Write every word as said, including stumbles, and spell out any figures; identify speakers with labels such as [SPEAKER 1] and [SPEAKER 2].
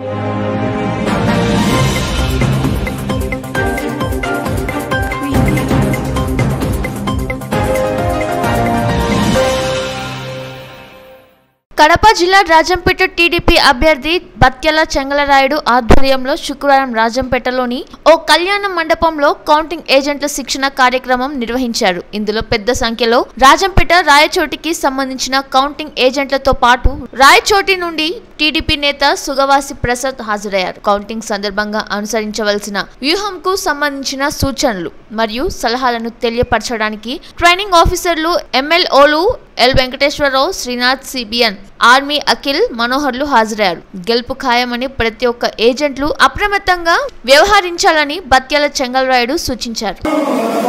[SPEAKER 1] కడప జిల్లా రాజంపేట టీడీపీ అభ్యర్థి బత్యాల చెంగలరాయుడు ఆధ్వర్యంలో శుక్రవారం రాజంపేటలోని ఓ కళ్యాణ మండపంలో కౌంటింగ్ ఏజెంట్ల శిక్షణ కార్యక్రమం నిర్వహించారు. ఇందులో పెద్ద సంఖ్యలో రాజంపేట రాయచోటికి సంబంధించిన కౌంటింగ్ ఏజెంట్లతో పాటు రాయచోటి నుండి టీడీపీ నేత సుగవాసి ప్రసాద్ హాజరయ్యారు. కౌంటింగ్ సందర్భంగా అనుసరించవలసిన వ్యూహంకు సంబంధించిన సూచనలు మరియు సలహాలను తెలియపరచడానికి ట్రైనింగ్ ఆఫీసర్లు ఎమ్మెల్యేలు L Venkateswara Rao, Srinath, CBN army Akhil మనోహర్లు హాజరయ్యారు. గెలుపు ఖాయమని ప్రతి ఒక్క ఏజెంట్లు అప్రమత్తంగా వ్యవహరించాలని బత్యాల చెంగలరాయుడు సూచించారు.